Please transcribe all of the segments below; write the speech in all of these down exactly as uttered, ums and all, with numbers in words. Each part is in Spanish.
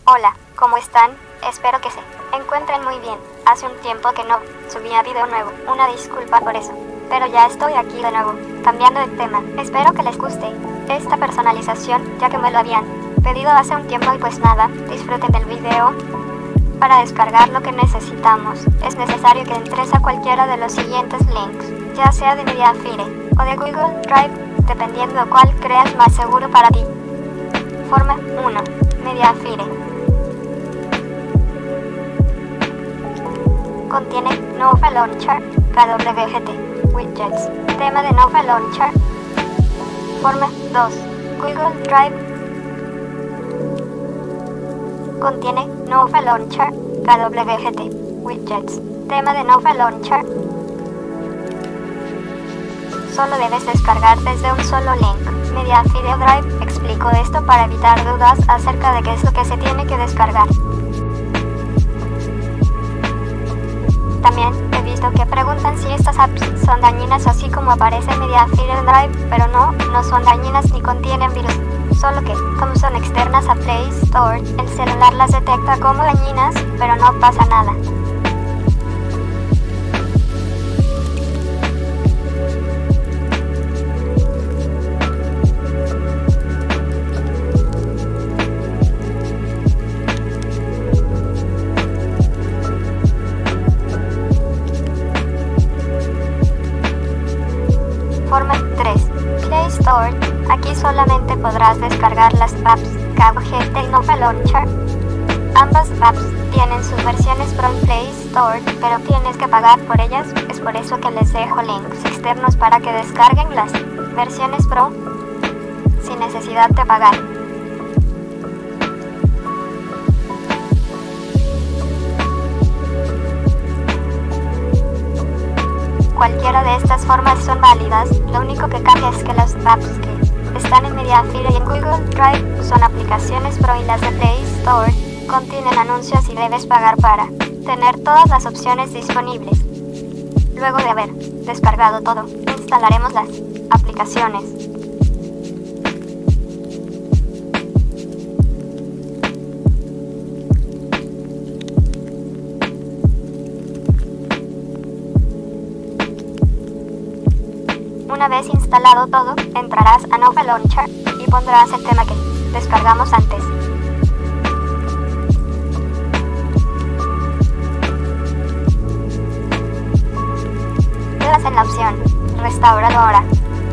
Hola, ¿cómo están? Espero que se encuentren muy bien. Hace un tiempo que no subía video nuevo, una disculpa por eso. Pero ya estoy aquí de nuevo, cambiando de tema. Espero que les guste esta personalización, ya que me lo habían pedido hace un tiempo y pues nada, disfruten del video. Para descargar lo que necesitamos, es necesario que entres a cualquiera de los siguientes links, ya sea de Mediafire o de Google Drive, dependiendo cuál creas más seguro para ti. Forma uno. Mediafire. Contiene Nova Launcher, K W G T, Widgets, tema de Nova Launcher. Forma dos. Google Drive. Contiene Nova Launcher, K W G T, Widgets, tema de Nova Launcher. Solo debes descargar desde un solo link. Mediafire Drive. Explico esto para evitar dudas acerca de qué es lo que se tiene que descargar. También he visto que preguntan si estas apps son dañinas, así como aparece en Mediafire Drive, pero no, no son dañinas ni contienen virus. Solo que, como son externas a Play Store, el celular las detecta como dañinas, pero no pasa nada. Forma tres. Play Store. Aquí solamente podrás descargar las apps K W G T y Nova Launcher. Ambas apps tienen sus versiones Pro en Play Store, pero tienes que pagar por ellas. Es por eso que les dejo links externos para que descarguen las versiones Pro sin necesidad de pagar. Cualquiera de estas formas son válidas, lo único que cambia es que las apps que están en Mediafire y en Google Drive son aplicaciones Pro y las de Play Store contienen anuncios y debes pagar para tener todas las opciones disponibles. Luego de haber descargado todo, instalaremos las aplicaciones. Una vez instalado todo, entrarás a Nova Launcher y pondrás el tema que descargamos antes. Le das en la opción Restauradora.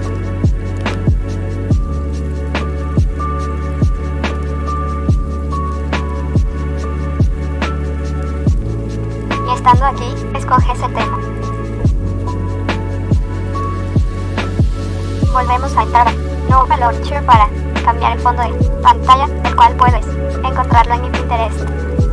Y estando aquí, escoges el tema. Volvemos a entrar a Nova Launcher para cambiar el fondo de pantalla, el cual puedes encontrarlo en mi Pinterest.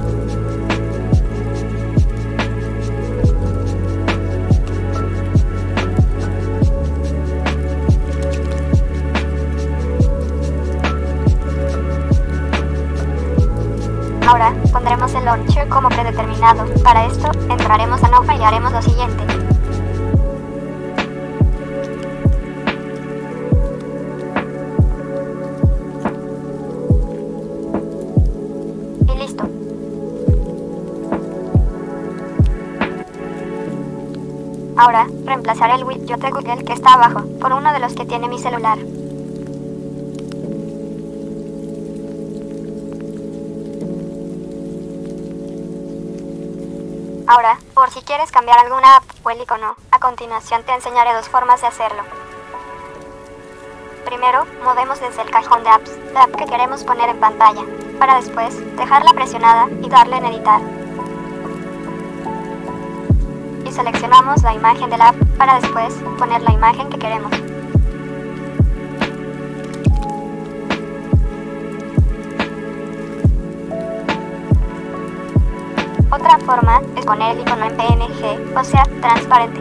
Ahora pondremos el launcher como predeterminado. Para esto entraremos a Nova y haremos lo siguiente. Ahora, reemplazaré el widget de Google que está abajo, por uno de los que tiene mi celular. Ahora, por si quieres cambiar alguna app o el icono, a continuación te enseñaré dos formas de hacerlo. Primero, movemos desde el cajón de apps la app que queremos poner en pantalla, para después dejarla presionada y darle en editar. Y seleccionamos la imagen de la app para después poner la imagen que queremos. Otra forma es poner el icono en P N G, o sea, transparente.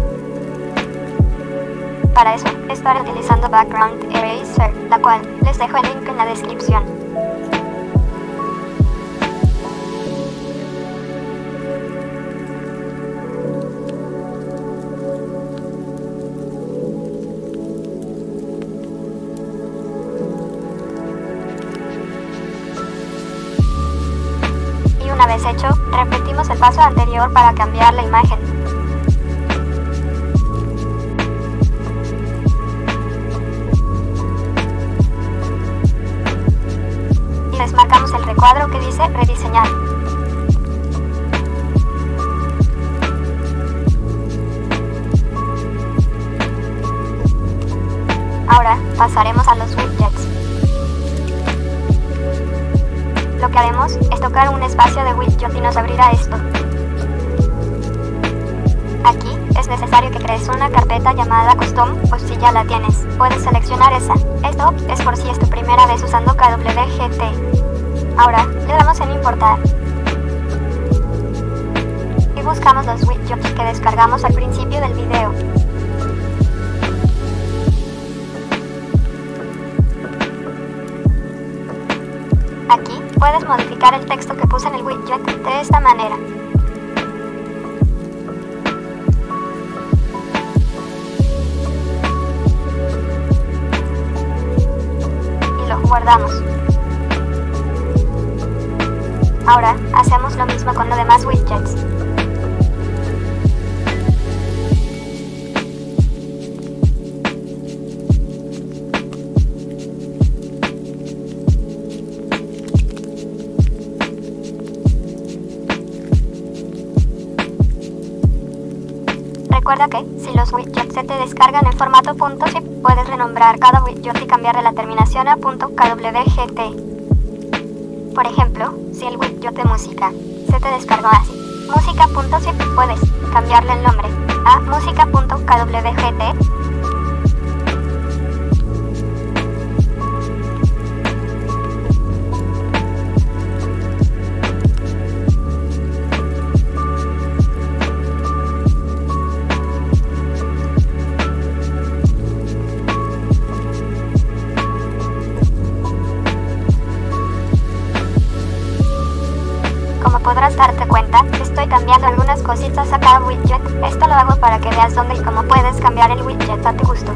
Para eso, estaré utilizando Background Eraser, la cual les dejo el link en la descripción. es hecho, repetimos el paso anterior para cambiar la imagen. Y desmarcamos el recuadro que dice rediseñar. Ahora, pasaremos a los widgets. Lo que haremos es tocar un espacio de widget y nos abrirá esto. Aquí, es necesario que crees una carpeta llamada Custom, o si ya la tienes, puedes seleccionar esa. Esto es por si es tu primera vez usando K W G T. Ahora, le damos en importar. Y buscamos los widgets que descargamos al principio del video. Aquí, puedes modificar el texto que puse en el widget de esta manera. Y lo guardamos. Ahora, hacemos lo mismo con los demás widgets. Recuerda que, si los widgets se te descargan en formato .zip, puedes renombrar cada widget y cambiarle la terminación a .kwgt. Por ejemplo, si el widget de música se te descargó así, música.zip, puedes cambiarle el nombre a música.kwgt. Como podrás darte cuenta, estoy cambiando algunas cositas a cada widget. Esto lo hago para que veas dónde y cómo puedes cambiar el widget a tu gusto.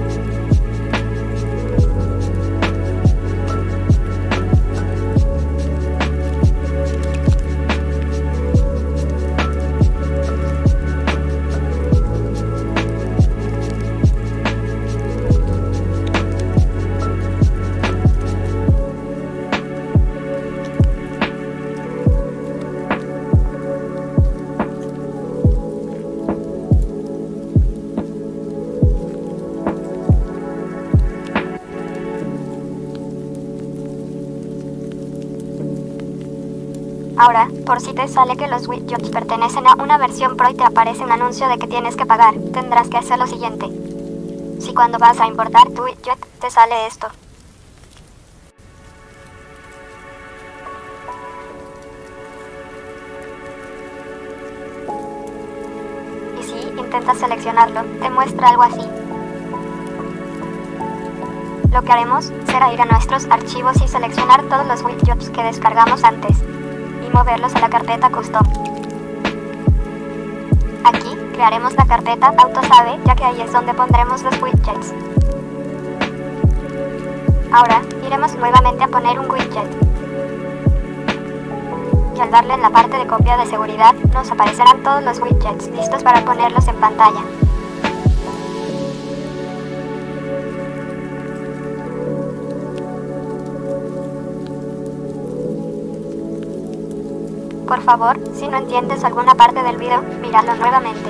Ahora, por si te sale que los widgets pertenecen a una versión Pro y te aparece un anuncio de que tienes que pagar, tendrás que hacer lo siguiente. Si cuando vas a importar tu widget, te sale esto. Y si intentas seleccionarlo, te muestra algo así. Lo que haremos será ir a nuestros archivos y seleccionar todos los widgets que descargamos antes. Moverlos a la carpeta Custom. Aquí, crearemos la carpeta AutoSave, ya que ahí es donde pondremos los widgets. Ahora, iremos nuevamente a poner un widget. Y al darle en la parte de copia de seguridad, nos aparecerán todos los widgets listos para ponerlos en pantalla. Por favor, si no entiendes alguna parte del video, míralo nuevamente.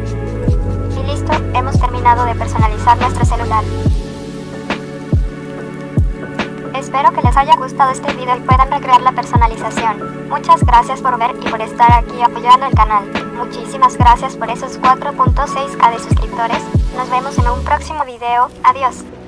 De personalizar nuestro celular. Espero que les haya gustado este video y puedan recrear la personalización. Muchas gracias por ver y por estar aquí apoyando el canal. Muchísimas gracias por esos cuatro punto seis K de suscriptores. Nos vemos en un próximo video. Adiós.